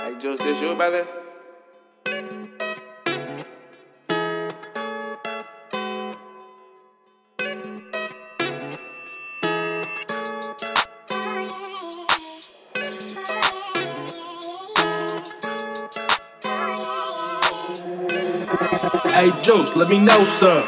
Hey, Juce, this you, brother? Hey Juce, let me know some.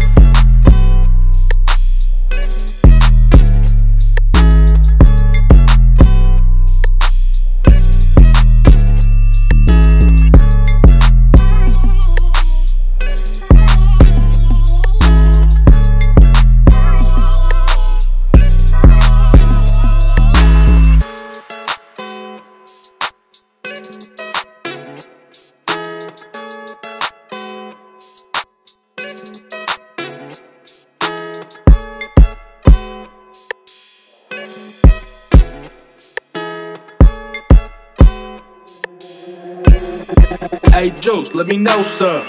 Hey Juce, let me know some.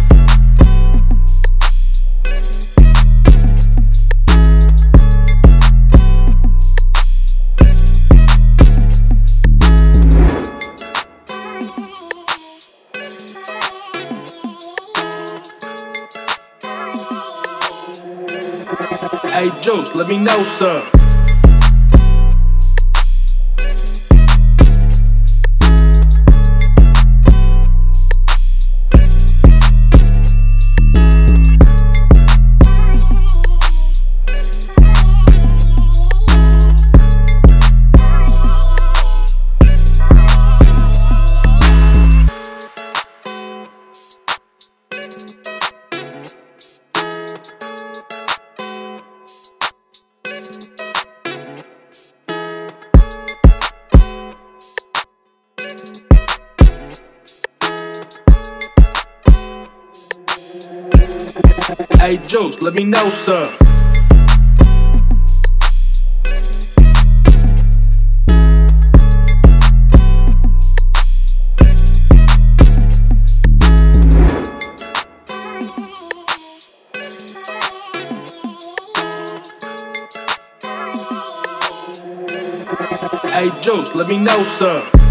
Hey Juce, let me know some. Hey Juce, let me know some. Hey Juce, let me know some.